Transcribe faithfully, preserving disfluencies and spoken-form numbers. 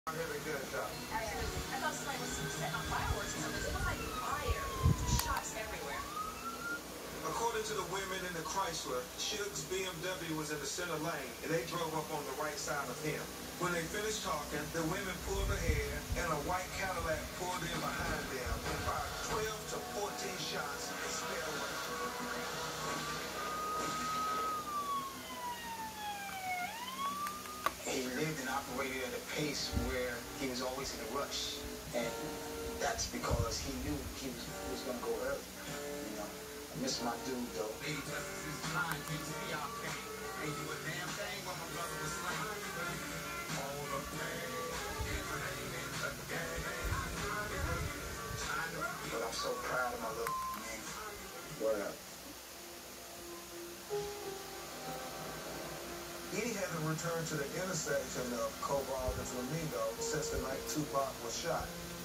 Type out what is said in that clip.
I heard a gunshot. Absolutely. I thought somebody was setting off fireworks or something. It was like fire. Shots everywhere. According to the women in the Chrysler, Suge's B M W was in the center lane, and they drove up on the right side of him. When they finished talking, the women pulled ahead, and a white Cadillac pulled in behind them and fired twelve to fourteen shots and sped away. He lived and operated at a pace where he was always in a rush, and that's because he knew he was, was going to go early. You know, I miss my dude though. Hey, justice is blind, P T P our pain. Ain't do a damn thing when my brother was slain. All the pain, But I'm so proud of my little man. Word up. Edie hasn't returned to the intersection of Cobalt and Flamingo since the night Tupac was shot.